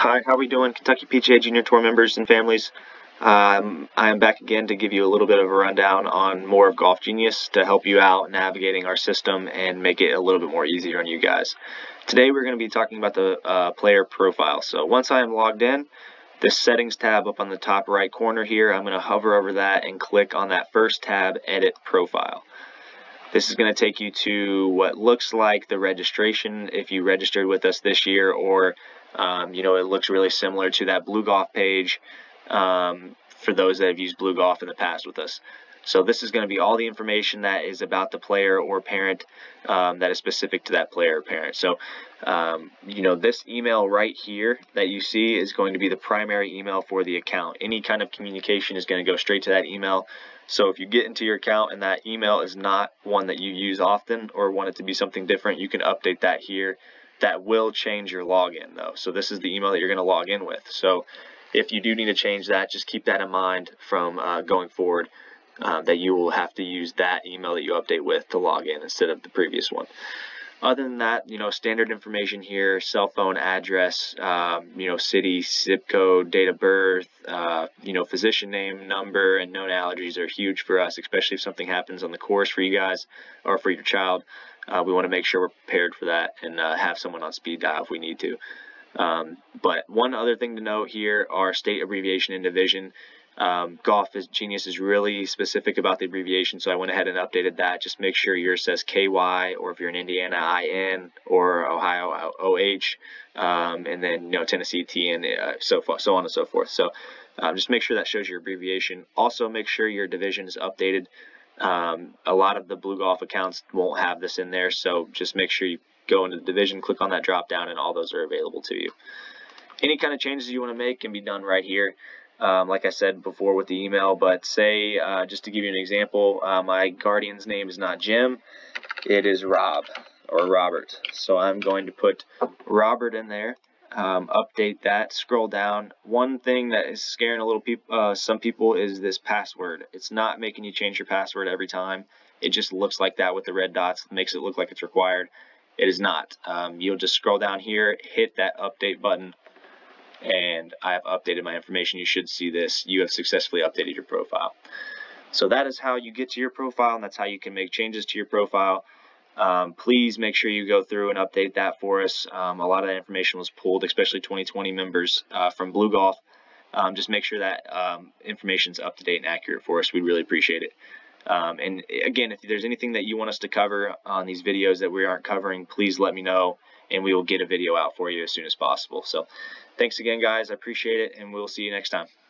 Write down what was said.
Hi, how are we doing, Kentucky PGA Junior Tour members and families? I am back again to give you a little bit of a rundown on more of Golf Genius to help you out navigating our system and make it a little bit more easier on you guys. Today we're going to be talking about the player profile. So once I am logged in, this settings tab up on the top right corner here, I'm going to hover over that and click on that first tab, Edit Profile. This is going to take you to what looks like the registration if you registered with us this year, or it looks really similar to that Blue Golf page for those that have used Blue Golf in the past with us. So this is going to be all the information that is about the player or parent that is specific to that player or parent. So, this email right here that you see is going to be the primary email for the account. Any kind of communication is going to go straight to that email. So if you get into your account and that email is not one that you use often or want it to be something different, you can update that here. That will change your login though. So this is the email that you're going to log in with. So if you do need to change that, just keep that in mind from going forward, that you will have to use that email that you update with to log in instead of the previous one. Other than that, standard information here: cell phone, address, city, zip code, date of birth, physician name, number, and known allergies are huge for us, especially if something happens on the course for you guys or for your child. We want to make sure we're prepared for that and have someone on speed dial if we need to. But one other thing to note here are state, abbreviation, and division. Golf Genius is really specific about the abbreviation, so I went ahead and updated that. Just make sure yours says KY, or if you're in Indiana, IN, or Ohio, OH, and then Tennessee, TN, so on and so forth. So just make sure that shows your abbreviation. Also, make sure your division is updated. A lot of the Blue Golf accounts won't have this in there, so just make sure you go into the division, click on that drop down, and all those are available to you. Any kind of changes you want to make can be done right here. Like I said before with the email, but say, just to give you an example, my guardian's name is not Jim, it is Rob or Robert. So I'm going to put Robert in there, update that, scroll down. One thing that is scaring some people is this password. It's not making you change your password every time. It just looks like that with the red dots. It makes it look like it's required. It is not. You'll just scroll down here, hit that update button, and I have updated my information. You should see this. You have successfully updated your profile. So that is how you get to your profile, and that's how you can make changes to your profile. Please make sure you go through and update that for us. A lot of that information was pulled, especially 2020 members from Blue Golf. Just make sure that information is up to date and accurate for us. We'd really appreciate it. And again, if there's anything that you want us to cover on these videos that we aren't covering, please let me know, and we will get a video out for you as soon as possible. So thanks again, guys. I appreciate it, and we'll see you next time.